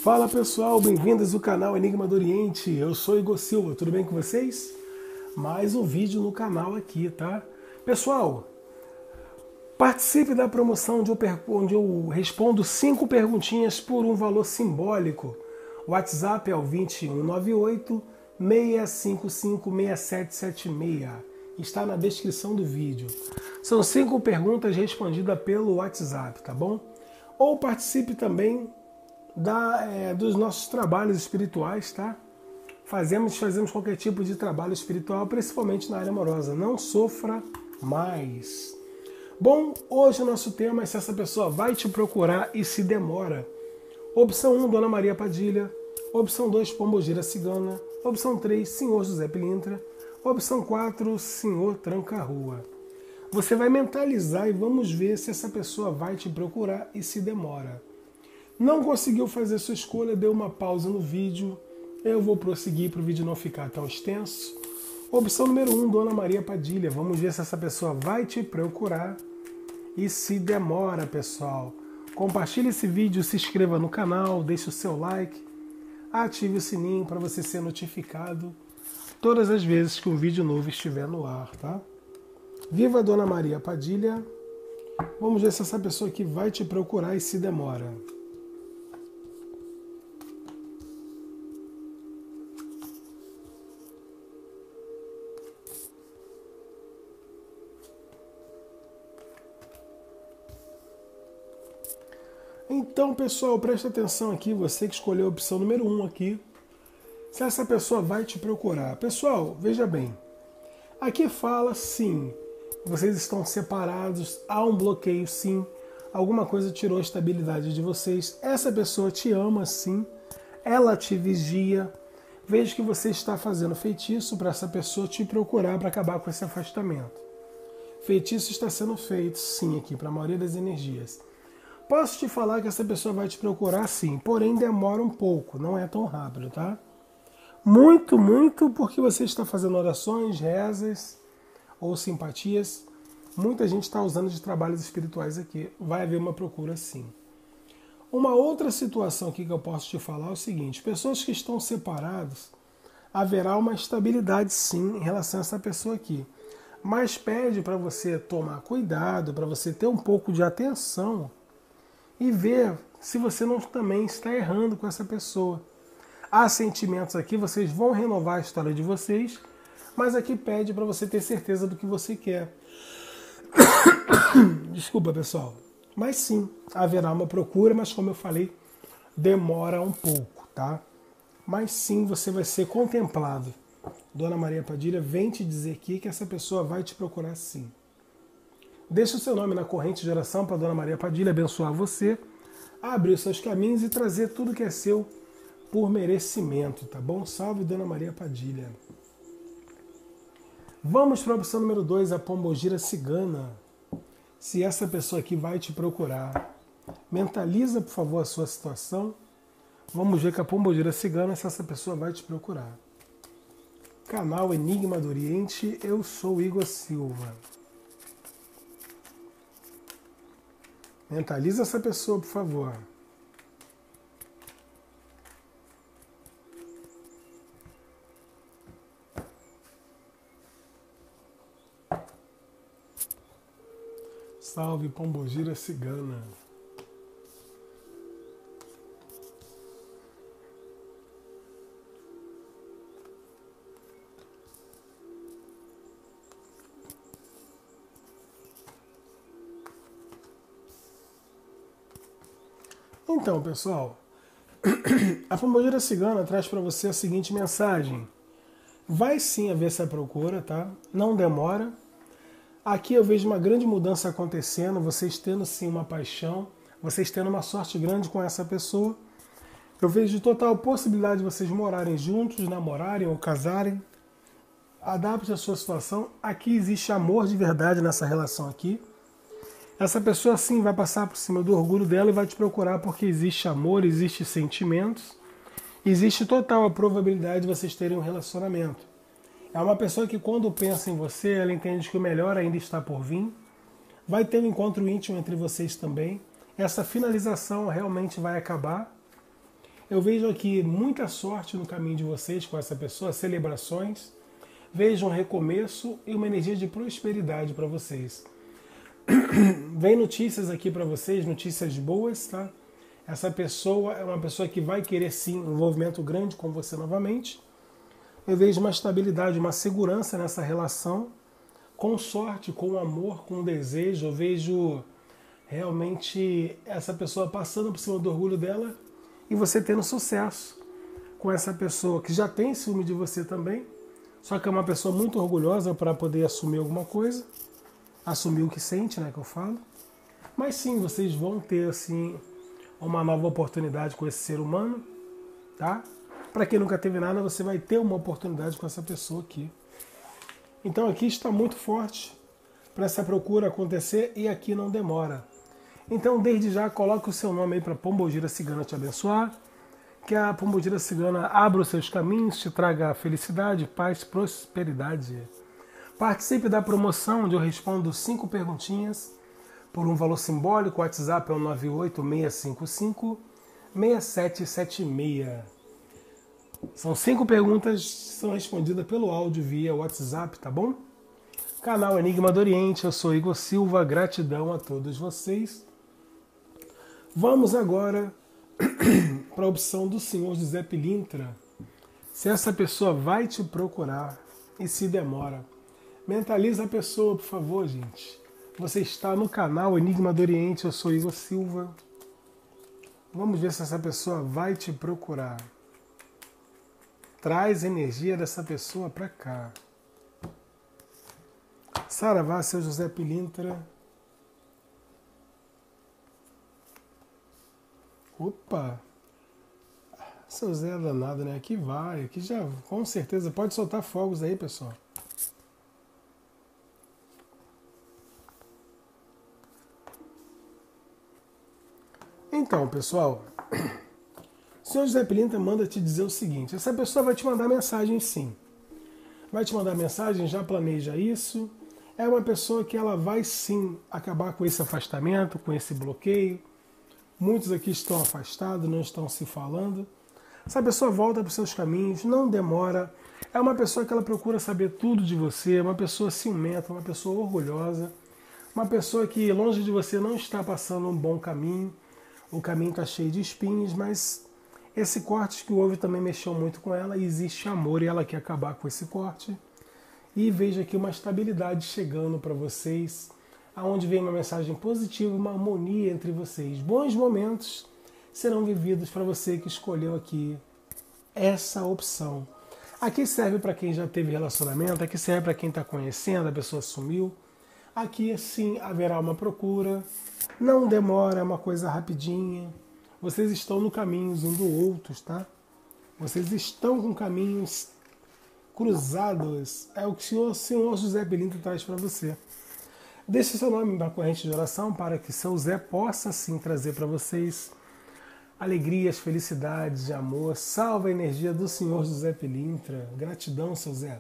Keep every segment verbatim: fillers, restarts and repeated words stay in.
Fala pessoal, bem-vindos ao canal Enigma do Oriente. Eu sou Igor Silva, tudo bem com vocês? Mais um vídeo no canal aqui, tá? Pessoal, participe da promoção onde eu, onde eu respondo cinco perguntinhas por um valor simbólico. O WhatsApp é o dois um nove oito, seis cinco cinco, seis sete sete seis. Está na descrição do vídeo. São cinco perguntas respondidas pelo WhatsApp, tá bom? Ou participe também Da, é, dos nossos trabalhos espirituais, tá? Fazemos, fazemos qualquer tipo de trabalho espiritual, principalmente na área amorosa. Não sofra mais. Bom, hoje o nosso tema é se essa pessoa vai te procurar e se demora. Opção um, Dona Maria Padilha. Opção dois, Pombogira Cigana. Opção três, Senhor José Pilintra. Opção quatro, Senhor Tranca-Rua. Você vai mentalizar e vamos ver se essa pessoa vai te procurar e se demora. Não conseguiu fazer sua escolha, deu uma pausa no vídeo. Eu vou prosseguir para o vídeo não ficar tão extenso. Opção número um, Dona Maria Padilha. Vamos ver se essa pessoa vai te procurar e se demora, pessoal. Compartilhe esse vídeo, se inscreva no canal, deixe o seu like, ative o sininho para você ser notificado todas as vezes que um vídeo novo estiver no ar, tá? Viva a Dona Maria Padilha. Vamos ver se essa pessoa aqui vai te procurar e se demora. Então, pessoal, presta atenção aqui, você que escolheu a opção número um aqui, se essa pessoa vai te procurar. Pessoal, veja bem, aqui fala sim, vocês estão separados, há um bloqueio sim, alguma coisa tirou a estabilidade de vocês, essa pessoa te ama sim, ela te vigia, veja que você está fazendo feitiço para essa pessoa te procurar para acabar com esse afastamento. Feitiço está sendo feito sim aqui para a maioria das energias. Posso te falar que essa pessoa vai te procurar sim, porém demora um pouco, não é tão rápido, tá? Muito, muito porque você está fazendo orações, rezas ou simpatias. Muita gente está usando de trabalhos espirituais aqui. Vai haver uma procura sim. Uma outra situação aqui que eu posso te falar é o seguinte: pessoas que estão separadas, haverá uma estabilidade sim em relação a essa pessoa aqui. Mas pede para você tomar cuidado, para você ter um pouco de atenção e ver se você não também está errando com essa pessoa. Há sentimentos aqui, vocês vão renovar a história de vocês, mas aqui pede para você ter certeza do que você quer. Desculpa, pessoal. Mas sim, haverá uma procura, mas como eu falei, demora um pouco, tá? Mas sim, você vai ser contemplado. Dona Maria Padilha vem te dizer aqui que essa pessoa vai te procurar sim. Deixe o seu nome na corrente de oração para a Dona Maria Padilha abençoar você, abrir os seus caminhos e trazer tudo que é seu por merecimento, tá bom? Salve Dona Maria Padilha. Vamos para a opção número dois, a Pombogira Cigana. Se essa pessoa aqui vai te procurar, mentaliza, por favor, a sua situação. Vamos ver com a Pombogira Cigana se essa pessoa vai te procurar. Canal Enigma do Oriente, eu sou Igor Silva. Mentaliza essa pessoa, por favor. Salve Pombogira Cigana. Então, pessoal, a Pombogira Cigana traz para você a seguinte mensagem. Vai sim haver essa procura, tá? Não demora. Aqui eu vejo uma grande mudança acontecendo, vocês tendo sim uma paixão, vocês tendo uma sorte grande com essa pessoa. Eu vejo total possibilidade de vocês morarem juntos, namorarem ou casarem. Adapte a sua situação. Aqui existe amor de verdade nessa relação aqui. Essa pessoa sim vai passar por cima do orgulho dela e vai te procurar porque existe amor, existe sentimentos, existe total a probabilidade de vocês terem um relacionamento. É uma pessoa que quando pensa em você, ela entende que o melhor ainda está por vir. Vai ter um encontro íntimo entre vocês também. Essa finalização realmente vai acabar. Eu vejo aqui muita sorte no caminho de vocês com essa pessoa, celebrações. Vejo um recomeço e uma energia de prosperidade para vocês. Vem notícias aqui para vocês, notícias boas, tá? Essa pessoa é uma pessoa que vai querer sim um envolvimento grande com você novamente. Eu vejo uma estabilidade, uma segurança nessa relação, com sorte, com amor, com desejo. Eu vejo realmente essa pessoa passando por cima do orgulho dela e você tendo sucesso com essa pessoa que já tem ciúme de você também, só que é uma pessoa muito orgulhosa para poder assumir alguma coisa, assumir o que sente, né, que eu falo. Mas sim, vocês vão ter assim uma nova oportunidade com esse ser humano, tá? Para quem nunca teve nada, você vai ter uma oportunidade com essa pessoa aqui. Então aqui está muito forte para essa procura acontecer e aqui não demora. Então desde já coloque o seu nome aí para a Pombogira Cigana te abençoar, que a Pombogira Cigana abra os seus caminhos, te traga felicidade, paz, prosperidade. Participe da promoção onde eu respondo cinco perguntinhas por um valor simbólico. O WhatsApp é o nove oito seis cinco cinco seis sete sete seis. São cinco perguntas que são respondidas pelo áudio via WhatsApp, tá bom? Canal Enigma do Oriente, eu sou Igor Silva, gratidão a todos vocês. Vamos agora para a opção do senhor José Pilintra. Se essa pessoa vai te procurar e se demora. Mentaliza a pessoa, por favor, gente. Você está no canal Enigma do Oriente, eu sou Igor Silva. Vamos ver se essa pessoa vai te procurar. Traz a energia dessa pessoa para cá. Saravá, seu José Pilintra. Opa! Seu Zé é danado, né? Aqui vai, aqui já, com certeza. Pode soltar fogos aí, pessoal. Então, pessoal, o senhor José Pilintra manda te dizer o seguinte: essa pessoa vai te mandar mensagem sim. Vai te mandar mensagem, já planeja isso. É uma pessoa que ela vai sim acabar com esse afastamento, com esse bloqueio. Muitos aqui estão afastados, não estão se falando. Essa pessoa volta para os seus caminhos, não demora. É uma pessoa que ela procura saber tudo de você, uma pessoa ciumenta, uma pessoa orgulhosa, uma pessoa que longe de você não está passando um bom caminho. O caminho está cheio de espinhos, mas esse corte que houve também mexeu muito com ela e existe amor e ela quer acabar com esse corte. E veja aqui uma estabilidade chegando para vocês, aonde vem uma mensagem positiva, uma harmonia entre vocês. Bons momentos serão vividos para você que escolheu aqui essa opção. Aqui serve para quem já teve relacionamento, aqui serve para quem está conhecendo, a pessoa sumiu. Aqui sim haverá uma procura, não demora, é uma coisa rapidinha. Vocês estão no caminho um do outro, tá? Vocês estão com caminhos cruzados. É o que o senhor, o senhor José Pilintra traz para você. Deixe seu nome na corrente de oração para que seu Zé possa sim trazer para vocês alegrias, felicidades, amor. Salva a energia do senhor José Pilintra. Gratidão, seu Zé.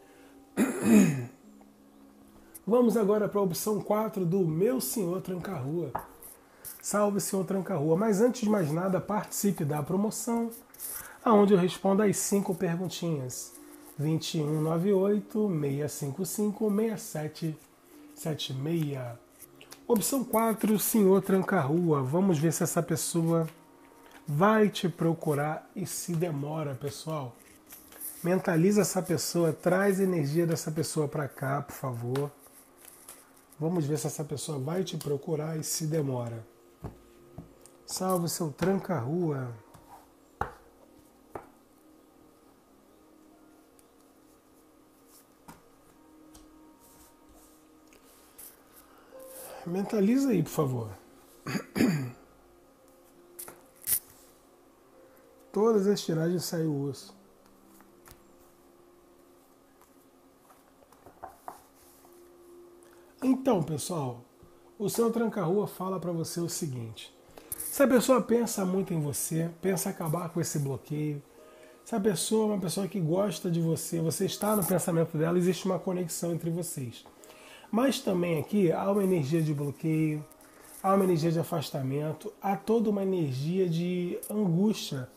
Vamos agora para a opção quatro do meu senhor Tranca-Rua. Salve, senhor Tranca-Rua. Mas antes de mais nada, participe da promoção, onde eu respondo as cinco perguntinhas. vinte e um noventa e oito, seiscentos e cinquenta e cinco, sessenta e sete setenta e seis. Opção quatro, senhor Tranca-Rua. Vamos ver se essa pessoa vai te procurar e se demora, pessoal. Mentaliza essa pessoa, traz a energia dessa pessoa para cá, por favor. Vamos ver se essa pessoa vai te procurar e se demora. Salve, seu Tranca-Rua. Mentaliza aí, por favor. Todas as tiragens saiu o osso. Então, pessoal, o seu Tranca-Rua fala para você o seguinte: se a pessoa pensa muito em você, pensa acabar com esse bloqueio, se a pessoa é uma pessoa que gosta de você, você está no pensamento dela, existe uma conexão entre vocês. Mas também aqui há uma energia de bloqueio, há uma energia de afastamento, há toda uma energia de angústia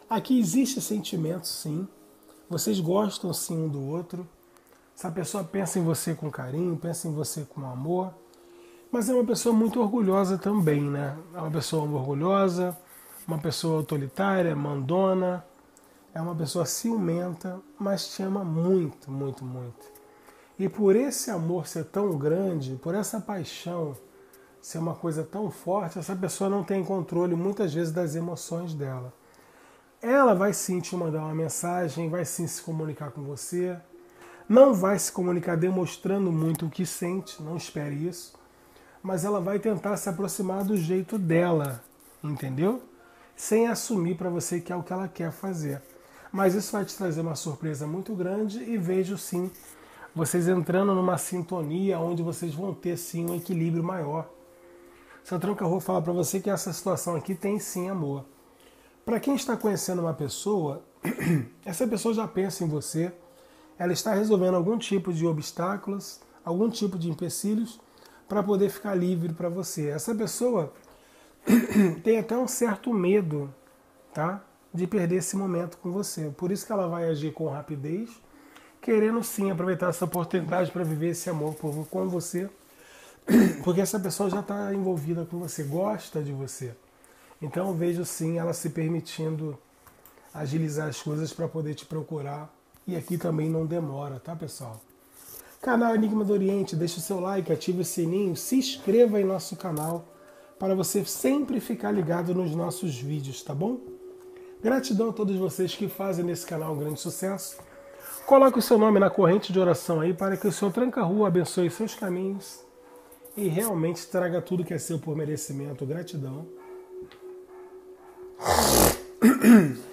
Aqui existe sentimento, sim. Vocês gostam, sim, um do outro. Essa pessoa pensa em você com carinho, pensa em você com amor. Mas é uma pessoa muito orgulhosa também, né? É uma pessoa orgulhosa, uma pessoa autoritária, mandona. É uma pessoa ciumenta, mas te ama muito, muito, muito. E por esse amor ser tão grande, por essa paixão ser uma coisa tão forte, essa pessoa não tem controle muitas vezes das emoções dela. Ela vai sim te mandar uma mensagem, vai sim se comunicar com você, não vai se comunicar demonstrando muito o que sente, não espere isso, mas ela vai tentar se aproximar do jeito dela, entendeu? Sem assumir para você que é o que ela quer fazer. Mas isso vai te trazer uma surpresa muito grande e vejo sim vocês entrando numa sintonia onde vocês vão ter sim um equilíbrio maior. Seu Tranca-Rua fala para você que essa situação aqui tem sim amor. Para quem está conhecendo uma pessoa, essa pessoa já pensa em você, ela está resolvendo algum tipo de obstáculos, algum tipo de empecilhos para poder ficar livre para você. Essa pessoa tem até um certo medo, tá, de perder esse momento com você. Por isso que ela vai agir com rapidez, querendo sim aproveitar essa oportunidade para viver esse amor por, com você, porque essa pessoa já está envolvida com você, gosta de você. Então eu vejo sim ela se permitindo agilizar as coisas para poder te procurar. E aqui também não demora, tá, pessoal? Canal Enigma do Oriente, deixe o seu like, ative o sininho, se inscreva em nosso canal para você sempre ficar ligado nos nossos vídeos, tá bom? Gratidão a todos vocês que fazem desse canal um grande sucesso. Coloque o seu nome na corrente de oração aí para que o seu Tranca-Rua abençoe seus caminhos e realmente traga tudo que é seu por merecimento. Gratidão.